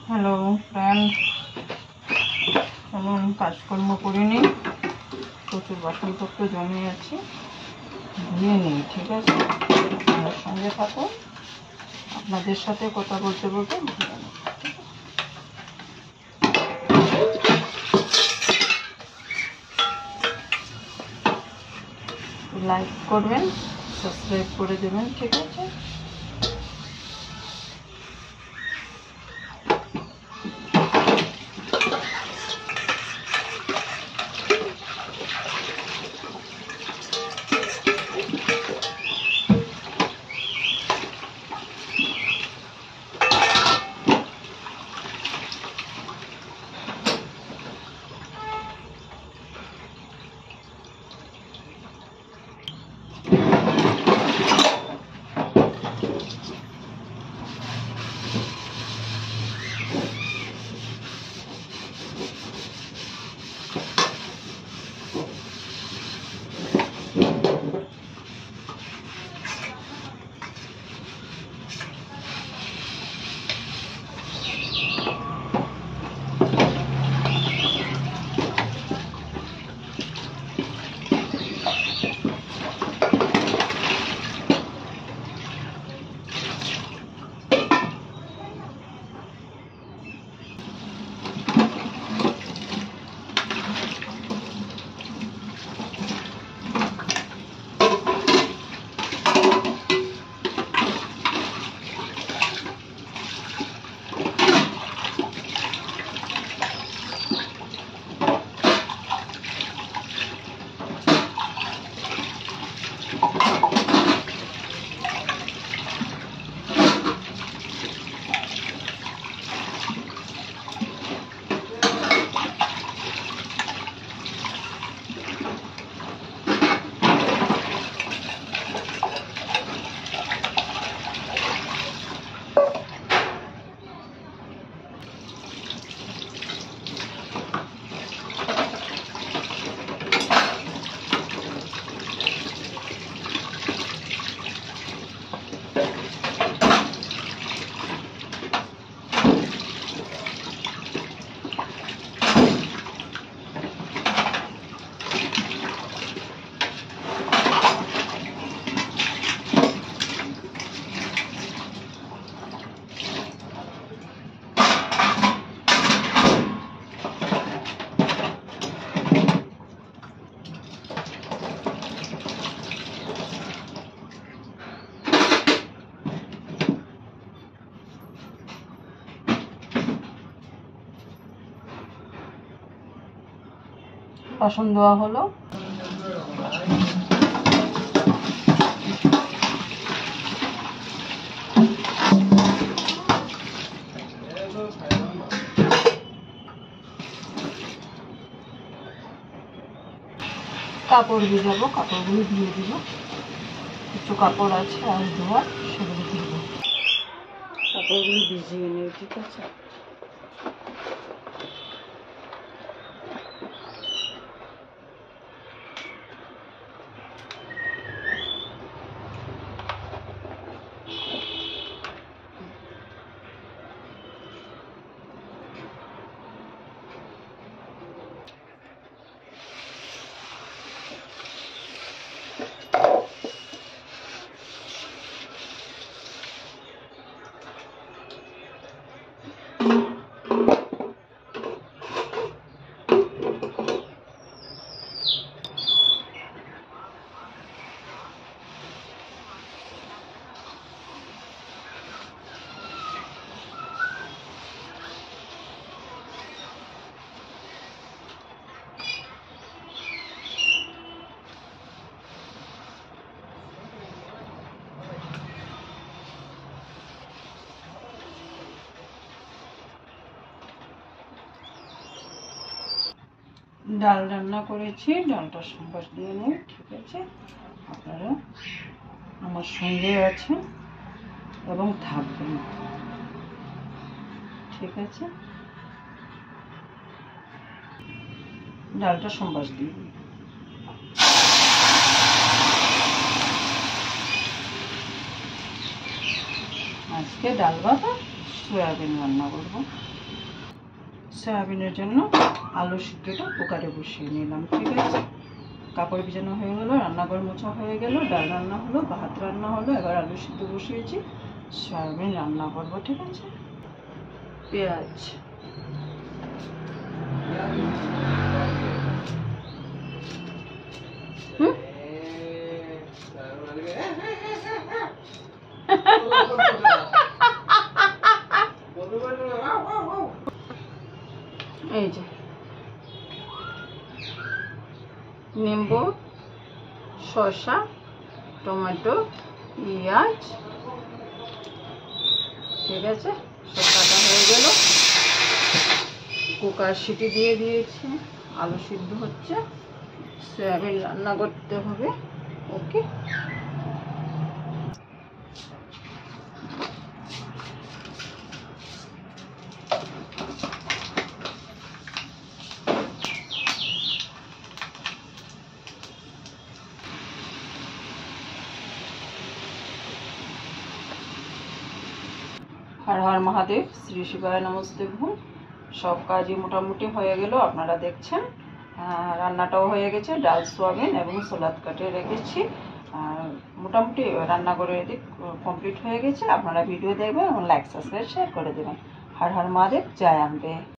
Hello friend, চলুন কাজকর্ম করে নিই। প্রচুর বাসনপত্র জমে আছে, ধুয়ে নিই। ঠিক আছে, আমার সঙ্গে থাকুন, আপনাদের সাথে কথা বলতে বলতে ধুয়ে নিই। লাইক করবেন, সাবস্ক্রাইব করে দেবেন। ঠিক আছে, বাসন ধোয়া হলো। কাপড় ভিজাবো, কাপড়গুলো ধুয়ে দিব। কিছু কাপড় আছে আর ধোয়া, সেগুলো ধুব। কাপড়গুলো ভিজিয়ে নিই। ঠিক আছে, ডাল রান্না করেছি, ডালটা সম্বাস দিয়ে নিই। ঠিক আছে, আপনারা আমার সঙ্গে আছেন এবং থাকবেন। ঠিক আছে, ডালটা সম্বাস দিয়ে নিই। আজকে ডাল ভাত আর সয়াবিন রান্না করবো। সয়াবিনের জন্য আলু সিদ্ধটা কুকারে বসিয়ে নিলাম। ঠিক আছে, কাপড় ভিজানো হয়ে গেলো, রান্নাঘর মোছা হয়ে গেল, ডাল রান্না হলো, ভাত রান্না হলো, এবার আলু সিদ্ধ বসিয়েছি, সয়াবিন রান্না করবো। ঠিক আছে, পেঁয়াজ, এই যে নিম্বু, শসা, টমেটো, পেঁয়াজ। ঠিক আছে, সব কাটা হয়ে গেল, কুকার সিটি দিয়ে দিয়েছি, আলু সিদ্ধ হচ্ছে, সয়াবিন রান্না করতে হবে। ওকে, হর হর মহাদেব, শ্রী শিবায় নমস্তে ভূম। সব কাজই মোটামুটি হয়ে গেল, আপনারা দেখছেন। রান্নাটাও হয়ে গেছে, ডাল সোয়াবিন এবং সলাদ কাটে রেখেছি। মোটামুটি রান্না করে এদিক কমপ্লিট হয়ে গেছে। আপনারা ভিডিও দেখবেন এবং লাইক সাবস্ক্রাইব শেয়ার করে দেবেন। হর হর মহাদেব, জয় আম্বে।